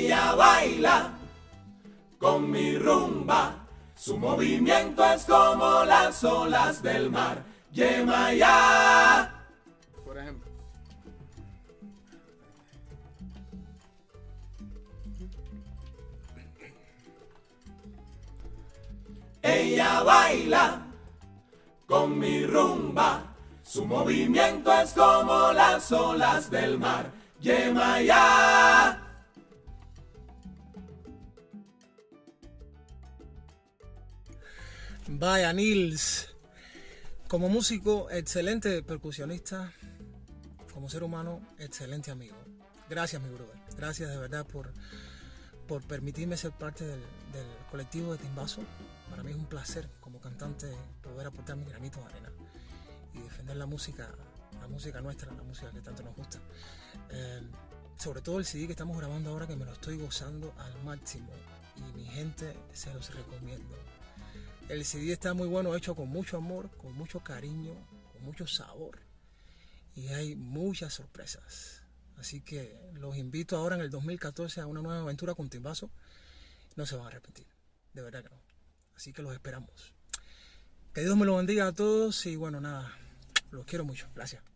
Ella baila con mi rumba, su movimiento es como las olas del mar. Yemaya. Por ejemplo. Ella baila con mi rumba, su movimiento es como las olas del mar. Yemaya. Vaya, Nils. Como músico, excelente percusionista. Como ser humano, excelente amigo. Gracias, mi brother. Gracias de verdad por permitirme ser parte del colectivo de Timbazo. Para mí es un placer como cantante poder aportar mi granito de arena y defender la música nuestra, la música que tanto nos gusta. Sobre todo el CD que estamos grabando ahora, que me lo estoy gozando al máximo y mi gente se los recomiendo. El CD está muy bueno, hecho con mucho amor, con mucho cariño, con mucho sabor y hay muchas sorpresas. Así que los invito ahora en el 2014 a una nueva aventura con Timbazo. No se van a arrepentir, de verdad que no. Así que los esperamos. Que Dios me lo bendiga a todos y bueno, nada, los quiero mucho. Gracias.